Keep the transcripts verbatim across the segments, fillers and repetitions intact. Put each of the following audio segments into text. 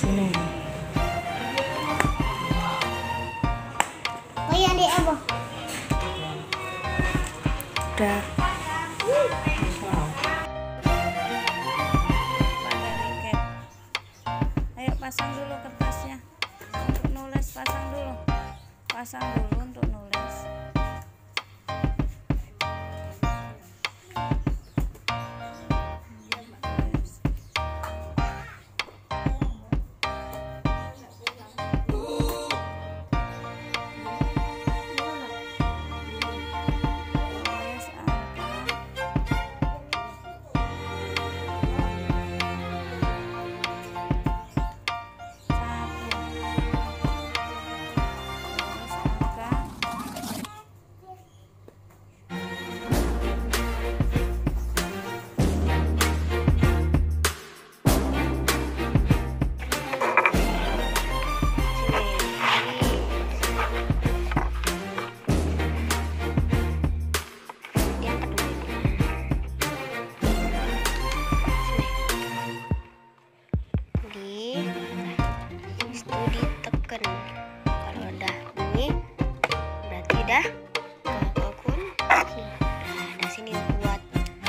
ini. Oh iya di apa? Udah. Ayo pasang dulu kertasnya untuk nulis, pasang dulu, pasang dulu untuk nulis. Kalau udah bunyi berarti udah kalaupun ada sini buat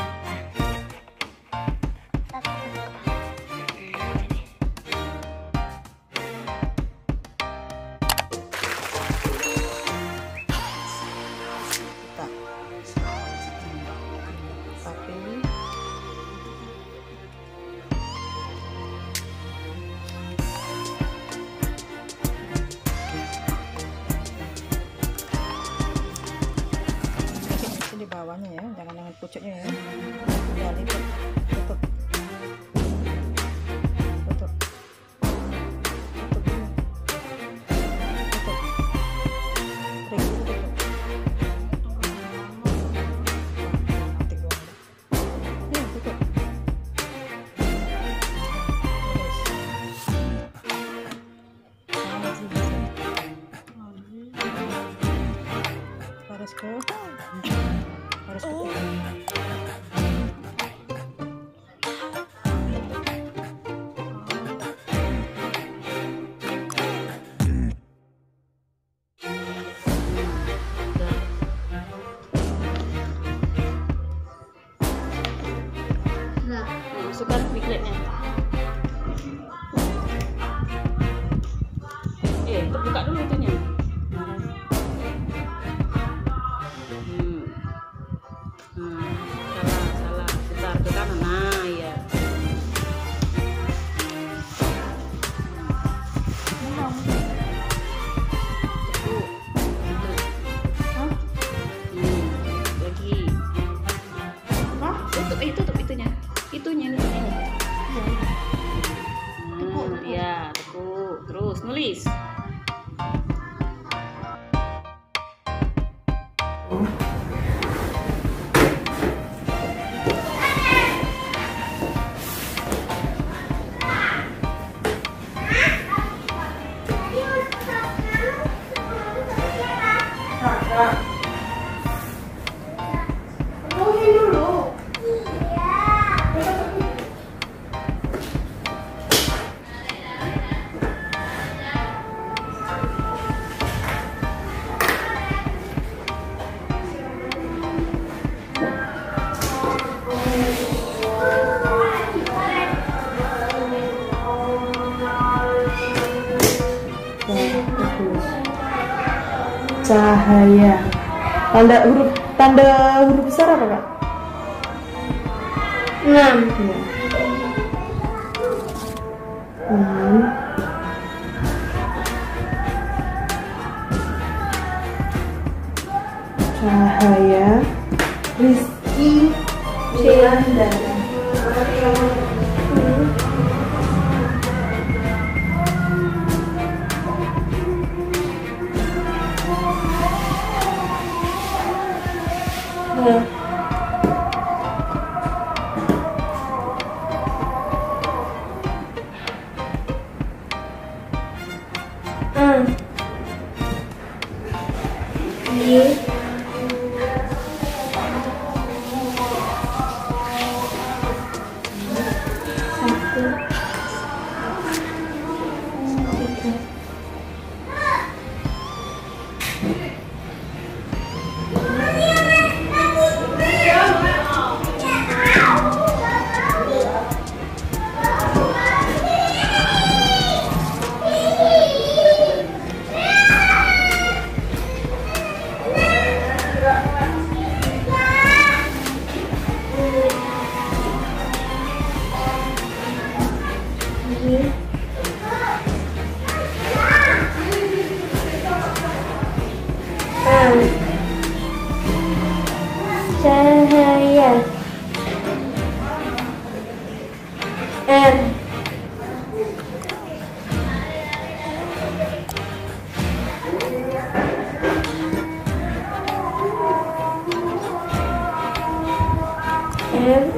Tapi di bawahnya ya, jangan dengan pucuknya ya. Ya, lipat, tutup, tutup, tutup, tutup, ring, tutup. Nanti gua ambil. Ya, tutup. Harus ke harus ke Nah, masukkan bigletnya. Eh, terbuka dulu itunya. Hmm. Hmm. Salah, salah. Bentar, ke kanan. Nah, ya. Cekuk. Hah? Hmm. Lagi. Hah? Tutup, eh, tutup itunya. Itunya ini. Hmm, ya, tekuk. Terus nulis. cahaya. Tanda huruf tanda huruf besar apa kak? enam. Ya. enam. Cahaya Rizky Ciandara. Hmm. Hmm. Iya. Satu. Cahaya. R. M.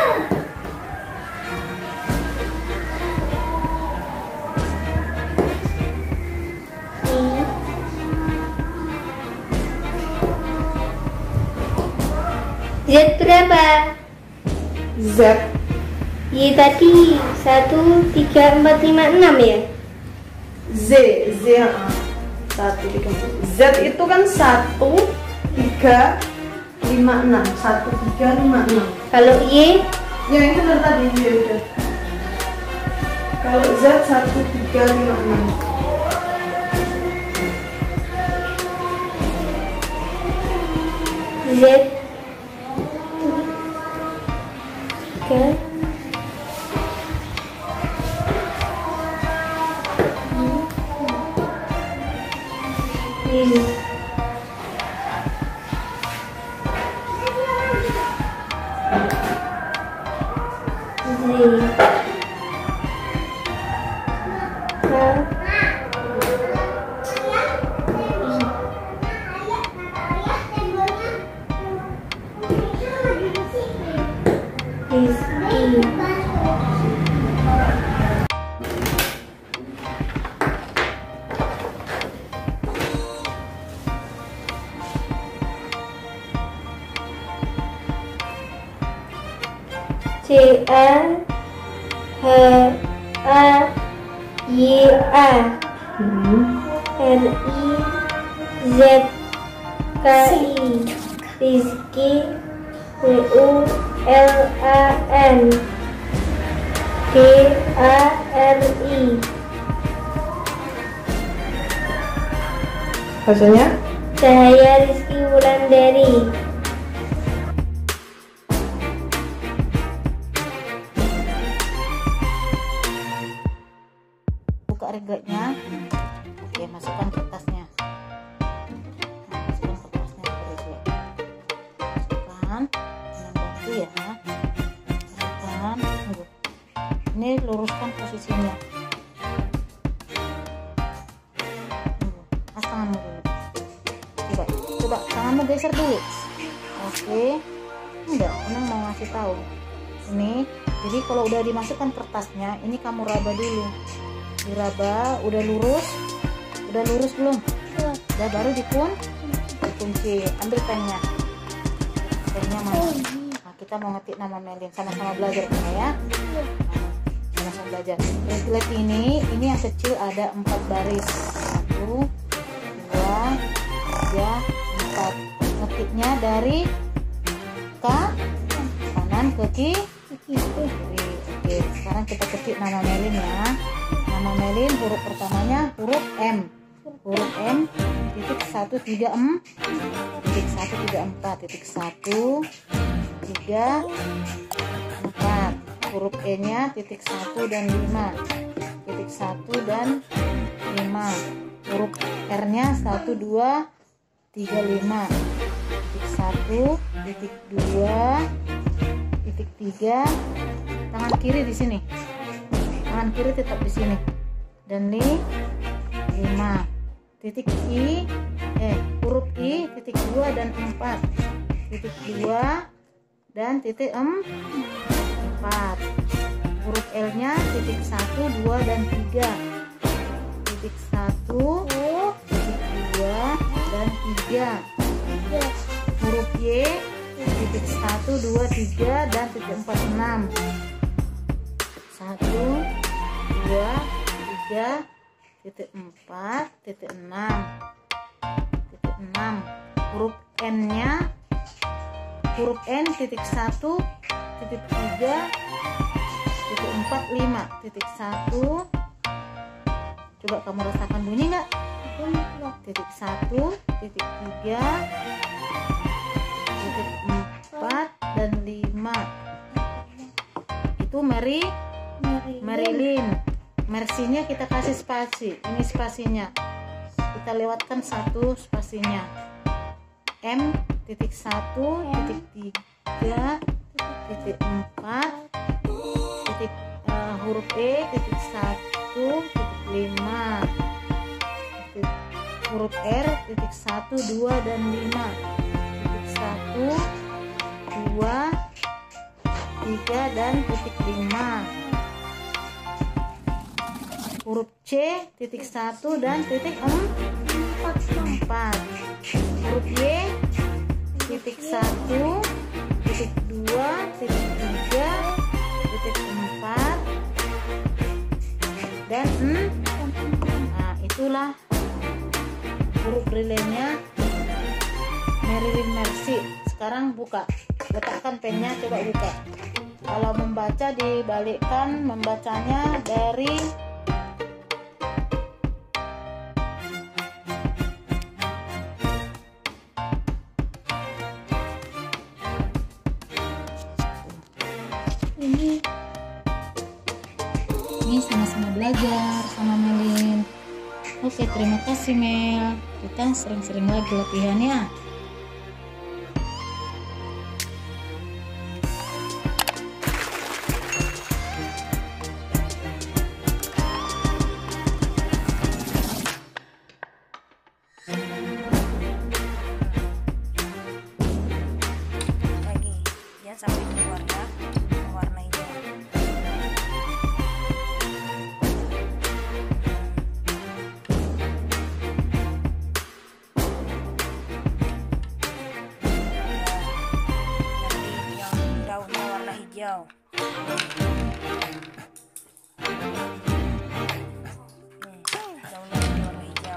Z berapa? Z. Y tadi satu tiga empat lima enam ya? Z. Z. ah. Satu tiga Z itu kan satu tiga lima enam. Satu tiga lima enam. Kalau Y? Ya yang benar tadi ya udah. Kalau Z satu tiga lima enam. Z tiga Y C A H A Y A R I Z K I Rizky W U L A N G A R I. Bahasanya? Cahaya Rizky Wulandari. Buka reganya. Oke, masukkan kertasnya. Nah, masukkan kertasnya ke rega. Masukkan dengan batu ya. Masukkan. Tunggu. Ini luruskan posisinya. Tunggu. Mas tanganmu dulu. Coba, coba tanganmu geser dulu. Oke. Enggak, Unang mau ngasih tahu. Ini, jadi kalau udah dimasukkan kertasnya, ini kamu raba dulu. Diraba, udah lurus, udah lurus belum? Udah, baru dikun, dikunci. Ambil pennya, pennya mana? Nah, kita mau ngetik nama Melin, sama-sama belajar ya. Nah, sama-sama belajar. Lihat ini, ini yang kecil ada empat baris. Satu, dua, tiga, empat. Ngetiknya dari K kanan ke kiri. Oke, sekarang kita ketik nama Melin ya. Nama Melin huruf pertamanya huruf M. Huruf M titik satu tiga em titik satu tiga empat titik satu tiga empat. Huruf E nya titik satu dan lima titik satu dan lima. Huruf R nya satu dua tiga lima titik satu titik dua titik tiga. Tangan kiri di sini, tangan kiri tetap di sini, dan ini lima. Titik I, eh huruf I titik dua dan empat, titik dua dan titik empat. Huruf L nya titik satu, dua dan tiga, titik satu, titik dua dan tiga. Huruf Y titik satu, dua, tiga dan titik empat, enam. Satu, dua, tiga, titik empat, titik enam, titik enam. Huruf N nya, huruf N titik satu, titik tiga, titik empat, lima, titik satu. Coba kamu rasakan bunyi nggak? Titik satu, titik tiga, titik empat dan lima. Itu Mary Marilyn. Mersinya kita kasih spasi. Ini spasinya. Kita lewatkan satu spasinya. M titik satu, titik tiga, titik empat, titik uh, huruf E, titik satu, titik lima, titik huruf R, titik satu, dua dan lima, titik satu, dua, tiga dan titik lima. Huruf C, titik satu dan titik empat. Huruf Y, titik satu, titik dua, titik tiga, titik empat dan enam. Nah, itulah huruf braille-nya Marilyn Mercy. Sekarang buka, letakkan pennya, coba buka. Kalau membaca dibalikkan, membacanya dari ini. Ini sama-sama belajar sama Melin. Oke, terima kasih Mel. Kita sering-sering lagi latihannya. Lagi ya, sampai keluar ya, warna hijau. Hijau. Nih, daunnya warna hijau.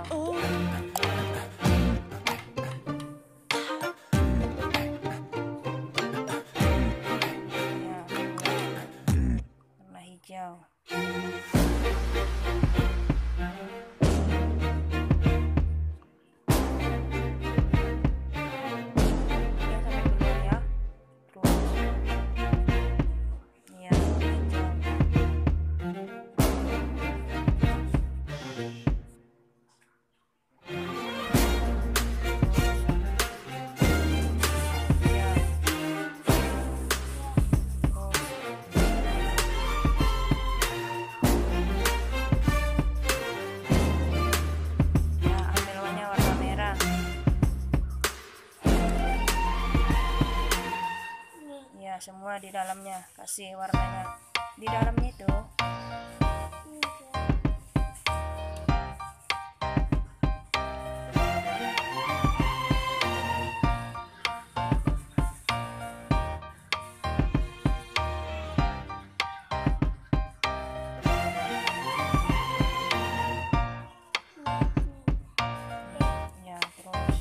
Ya, warna hijau. Semua di dalamnya, kasih warnanya di dalamnya itu. Ya, terus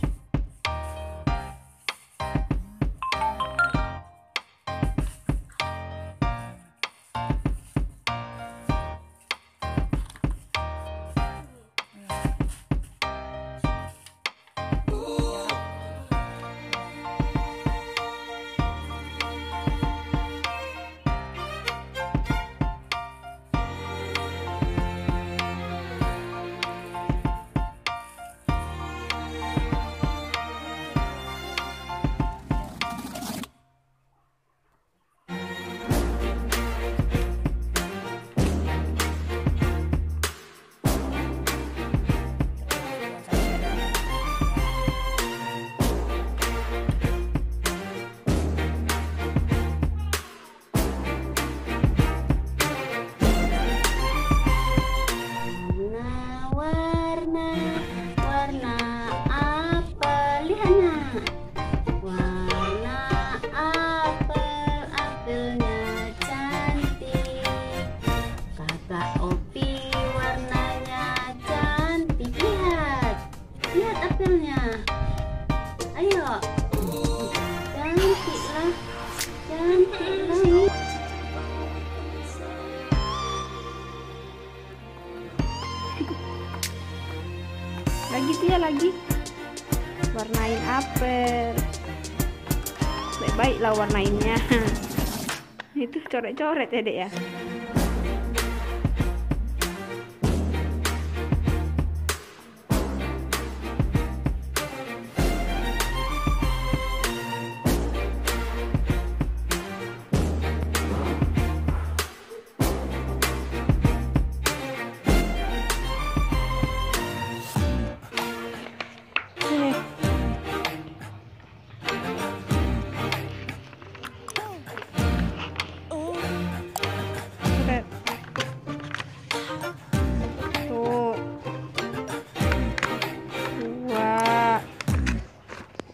lagi dia lagi warnain apel, baik-baiklah warnainnya. Itu coret-coret ya dek ya.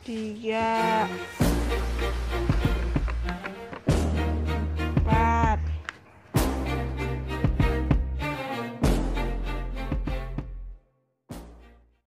tiga